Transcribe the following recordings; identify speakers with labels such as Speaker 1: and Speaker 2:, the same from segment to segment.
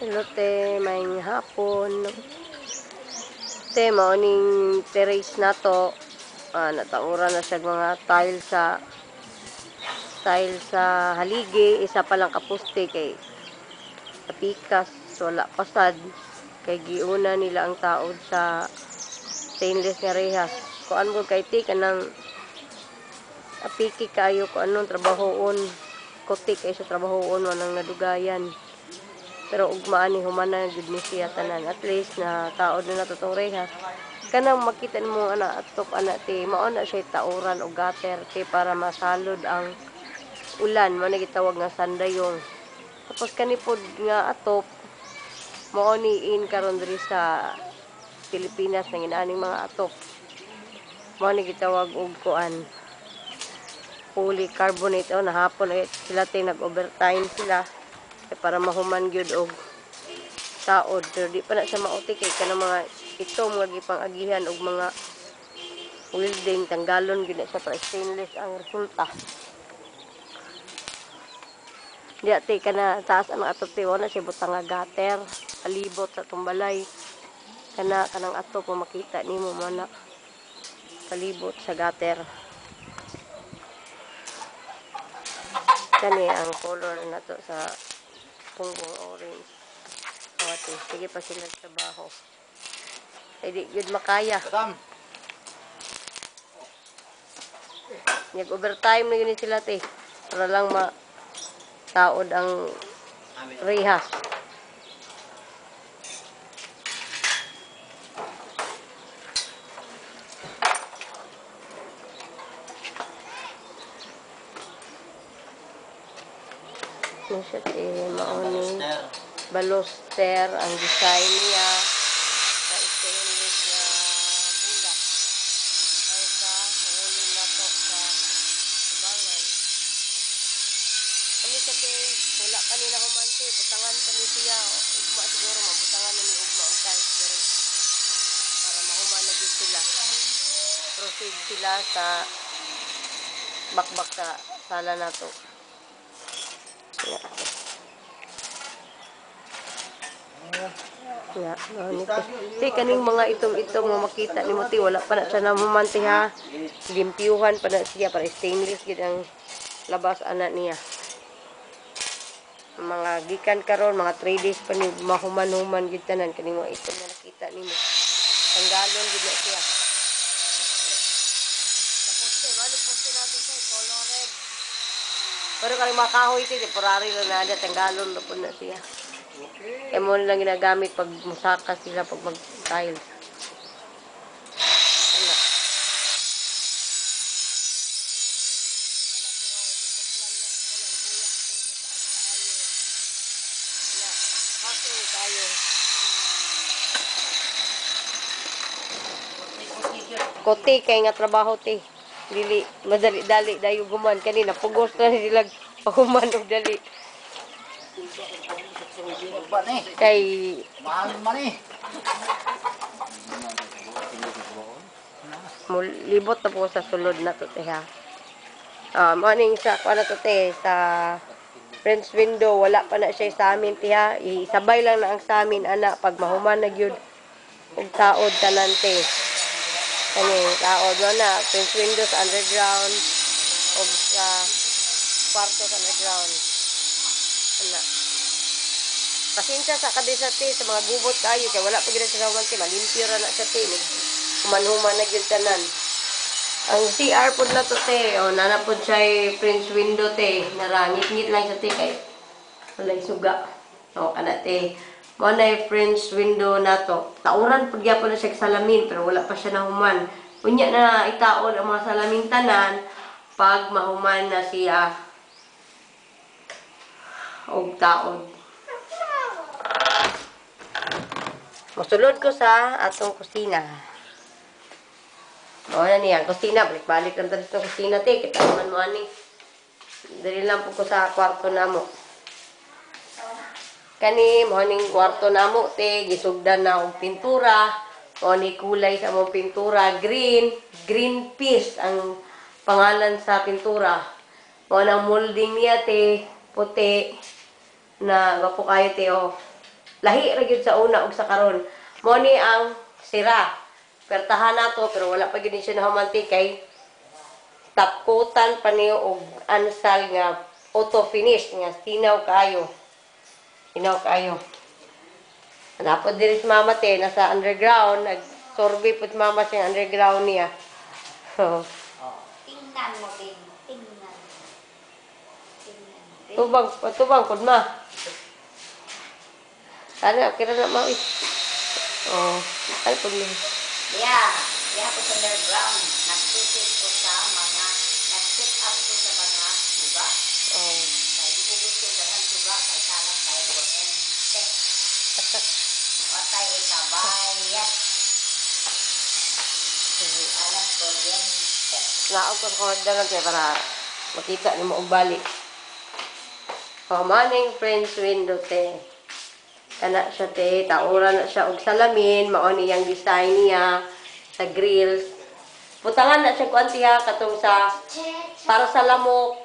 Speaker 1: Hello te, maayong hapon. Te, maoning terrace na to. Nataura na siya mga tile sa haligi. Isa pa lang kapuste kay tapikas. Wala pasad. Kay giuna nila ang taod sa stainless nga rehas. Kuan mo kay ti kanang apiki kayo kung anong trabahoon. Kotik ay sa trabahoon wanang nadugayan. Pero ugmaan ni humana gud ni siya tanan, at least na taod na natutong rehas kanang makita mo ana atop ana ti mao na siya tauran o gutter ti para masalod ang ulan mo na gitawag nga sandayong. Tapos kanipod nga atop mao ni in karon diri sa Pilipinas nang inaaning mga atop mao ni gitawag og kuan polycarbonate o nahapon ay sila ti nag-overtime sila para mahuman gyud og taod. Pero di pa na siya mauti kay kanang mga ito mga gipang-agihan og mga welding tanggalon gyud na siya para stainless ang resulta. Di ati kana taas ang atop ti wala siya butang nga gutter palibot sa tumbalay kanang atop mo makita nimo mana palibot sa gutter. Kani ang color nato sa punggong orange. Ate, sige pa sila sa trabaho. Ay di yun makaya. Nag-overtime na yun sila te. Para lang taod ang rehas. Ano siya te, mauni. Baloster ang design niya sa stainless na bulak ay sa huli na to sa ubangan. Kami sa kay wala pa nila humante butangan pa ni siya ugma siguro mabutangan na ni ugma ang tiles diri para mahuman na gid sila. Proceed sila sa bakbak sa sala na to. Kaning mga itong mo makita ni mo ti wala pa na siya namumanti ha. Limpyuhan pa na siya para stainless gid ang labas ana niya. Mga gikan karon mga 3 days pa ni mahuman-human gid tanan kaning mga itong mo nakita nimo. Tanggalon gid na siya. Tapos bali poste nato sa color red. Pero kaning mga kahoy ti temporary lang na tanggalon na pud na siya. Okay. Mo lang ginagamit pag musaka sila pag mag-tiles. Kote kay nga trabaho ti. Dili madali-dali dayo guman kanina pugos na sila pahuman og dali. Kay mahal man eh. Libot na po sa sulod na to te ha. Morning sa ano to te sa French window wala pa na siya sa amin te ha. Isabay lang na ang sa amin ana pag mahuman na gyud og taod tanan te. Kani taod na French window sa underground og sa kwarto sa underground. Ana. Pasensya sa kadisa te sa mga gubot kayo kay wala pa gyud sa te malimpyo ra na sa te. Human-human na gyud tanan. Ang CR pod na to te o nana pod siya French window te narangit-ngit lang sa te kay walay suga. O kana te mo na French window na to. Tauran pod gyapon na siya salamin pero wala pa siya nahuman. Unya na itaod ang mga salamin tanan pag mahuman na siya og taod. Mosulod ko sa atong kusina. O na niya, kusina. Balik-balik lang tayo sa kusina. Kita naman mo ani. Dali lang po ko sa kwarto na mo. Kani, morning kwarto na mo. Gisugdan na akong pintura. O ni kulay sa mong pintura. Green. Green piece ang pangalan sa pintura. O nang molding niya, puti. Na, wapo kayo, o. Lahi ra gyud sa una ug sa karon. Mo ni ang sira. Pertahan nato pero wala pa gyud siya nahumanti kay tapkutan pa niyo og ansal nga auto finish nga tinaw kayo. Tinaw kayo. Napod diri si mama te nasa underground nag-survey pud mama sa underground niya. So,
Speaker 2: Tingnan mo din. Tingnan. Tingnan.
Speaker 1: tubang pud ma. Ano kira na mao. Oh, ay pud ni.
Speaker 2: Yeah. Yeah, po sa underground. Nag-sit po sa mga, nag-sit up po sa mga suga.
Speaker 1: Oh.
Speaker 2: Kaya di ko gusto dahan suga, kaya talak tayo kuryente. Watay ikabayan. Alam kuryente.
Speaker 1: Naog ko ko dalan kay para makita nimo og balik. Oh, maning friends window te. Kana siya te, taura na siya og salamin, mao ni yang design niya sa grills. Butangan na siya kuantiya katong sa para sa lamok.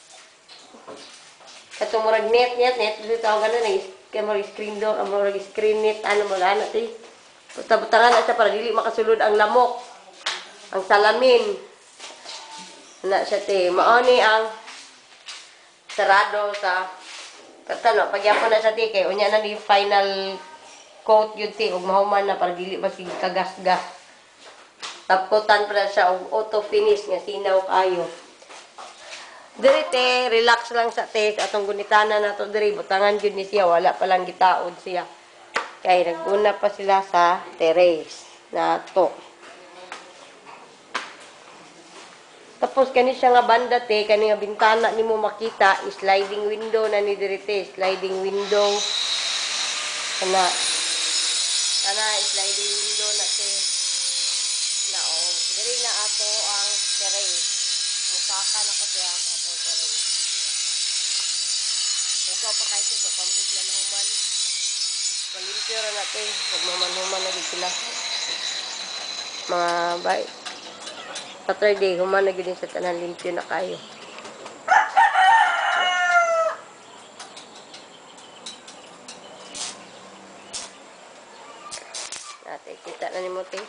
Speaker 1: Katong murag net dito tawag ganun eh. Kaya murag screen door, murag screen net ano mo ana te. Butangan na siya para dili makasulod ang lamok. Ang salamin. Na siya te, mao ni ang sarado sa katano pagyapon na sa ti kay unya na ni final coat yun ti ug mahuman na para dili masig kagas-gas. Tapkotan pa siya og auto finish nga sinaw kayo. Diri te, relax lang sa te atong gunitana nato diri butangan gyud ni siya wala pa lang gitaod siya. Kay naguna pa sila sa terrace nato. Tapos kani siya nga banda te, kani nga bintana nimo makita, sliding window na ni diri te, sliding window. Kana sliding window na te. Na oh, diri na ato ang terrace. Musaka na ko tiya ato terrace. Ugaw pa kay ko pamit na human. Malimpyo ra na te, pag human na gid sila. Mga bay. Saturday, human na gid sa tanan limpyo na kayo. Ate, kita na ni mo te.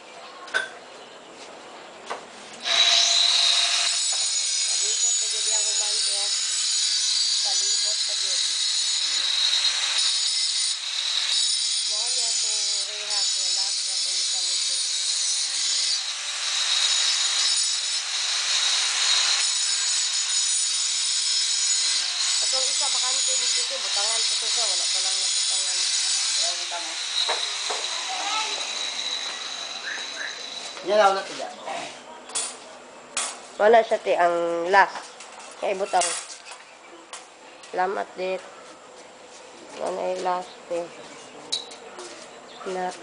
Speaker 1: Palibot na gid ang human te. Palibot na gid. Mo ni atong rehas nga last na tong ipalit. Atong isa bakante dito te, butangan pa to siya, wala pa lang na butangan.
Speaker 3: Yan ako natin dyan.
Speaker 1: Wala siya te ang last. Kaya butang. Salamat dit. Wala ay last te. Na.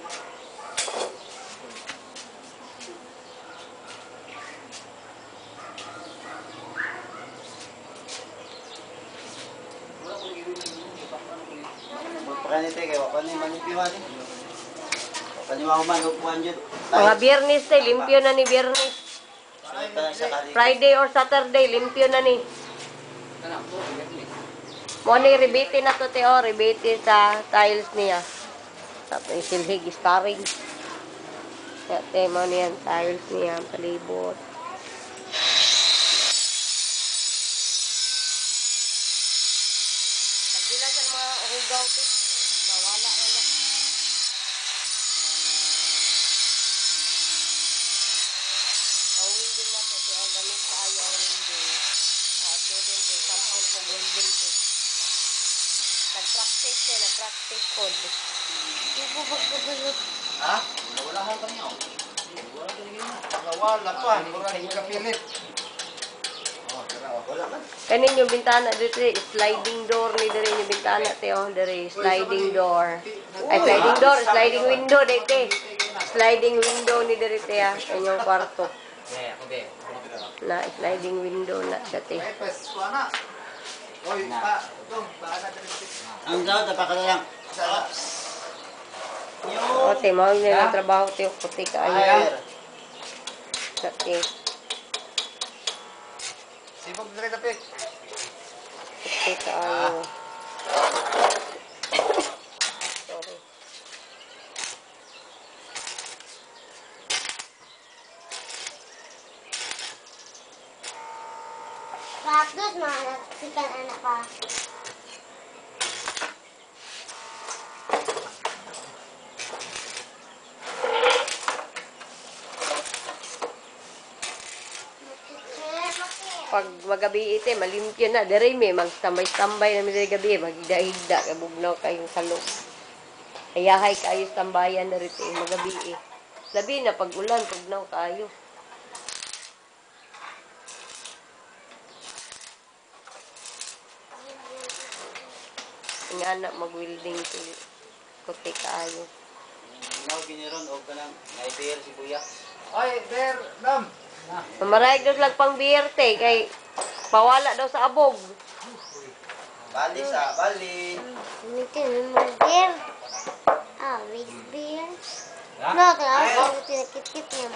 Speaker 3: Pakanite kayo, pakanite manipiwan eh. Paniwa man, upuan yun.
Speaker 1: Mga biyernes te, limpyo na ni biyernes. Friday or Saturday, limpyo na ni. Mo ni rebate na to te o, rebate sa tiles niya. Tapos silhig, starring. Kaya te, mo niyan, tiles niya, palibot. Pagdila sa mga hugaw te, mawala wala. Awin din na to, te, ang gamit tayo ang window. At doon ko, sample ko welding ko. Nag-practice po.
Speaker 3: Ha? Wala hang kami ako. Wala pa, mura yung kapilit. Wala man.
Speaker 1: Kanin yung bintana dito, sliding door ni diri yung bintana teo, diri sliding door. Ay sliding window dito. Sliding window ni diri teya, inyong kwarto. Na sliding window na siya te.
Speaker 3: Ang daw, napakala lang.
Speaker 1: O te, mo yung trabaho teo, puti ka ayo. Sa te.
Speaker 3: Sibog na rin na pek.
Speaker 1: Puti ka ayo.
Speaker 4: hotdog, mga sikan anak pa.
Speaker 1: Pag magabi ite, malimpyo na. Dari may magstambay-stambay na may gabi. Magigda-higda. Kabugnaw kayong salog. Ayahay kayo tambayan na rito. Magabi eh. Labi na pag ulan, pugnaw kayo. Nga na mag-welding to. Kote kayo.
Speaker 3: Now, giniron, o ka lang. Naipir si Kuya.
Speaker 5: Ay, there, ma'am.
Speaker 1: Mamarayag daw lang pang BRT kay pawala daw sa abog.
Speaker 3: Bali sa, bali.
Speaker 4: Mungkin beer. Ah, with beer. No, kalau tinakit-kit niya.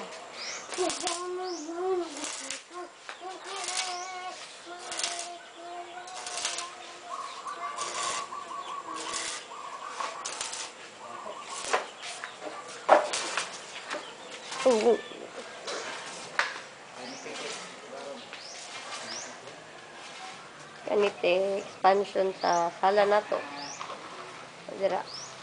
Speaker 1: Kanite expansion sa sala na to. Dira.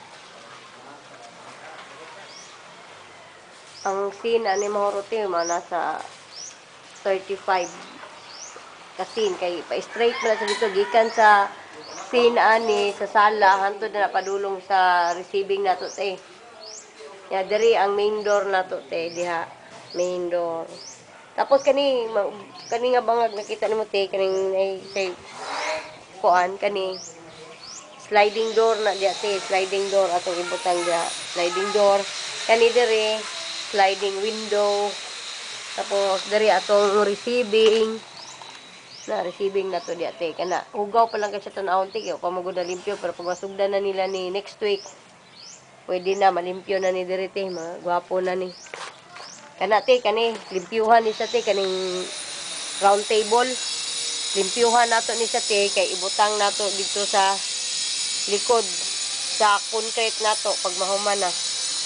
Speaker 1: Ang scene ani mahorote nasa 35 kasin kay pa straight man sa dito gikan sa scene ani sa sala hantod na padulong sa receiving nato te. Ya diri ang main door nato te diha, main door. Tapos kani nga bangag nakita nimo te kaning ay say kuan kani sliding door na diha te, sliding door atong ibutang diha, sliding door kani diri sliding window. Tapos diri atong receiving na to diha te kana ugaw pa lang kay sa tan-awon te kay pa magud na limpyo pero pag masugdan na nila ni next week pwede na malimpyo na ni diri te, mga gwapo na ni kana te kani limpyuhan ni sa te kaning round table limpyuhan nato ni sa te kay ibutang nato dito sa likod sa concrete nato pag mahuman na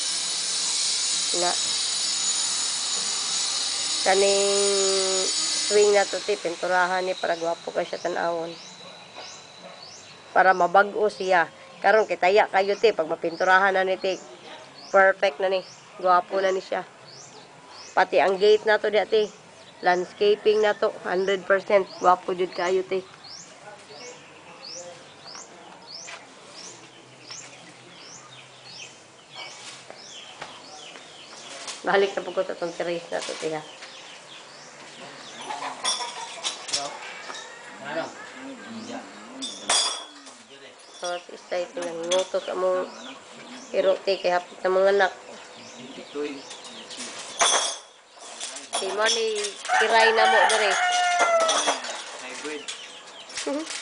Speaker 1: kaning swing nato te pinturahan ni para gwapo kay siya tan-awon para mabag-o siya karon kay taya kayo te pag mapinturahan na ni te perfect na ni gwapo na ni siya pati ang gate nato diha te landscaping nato 100% gwapo jud kayo te. Balik na po ko sa itong terrace na ito, tiha.
Speaker 5: Ano?
Speaker 1: So, isa ito lang. Ngutos among irote kay hapit na mga anak. Si Manny, kiray na mo, dere.
Speaker 3: Hybrid.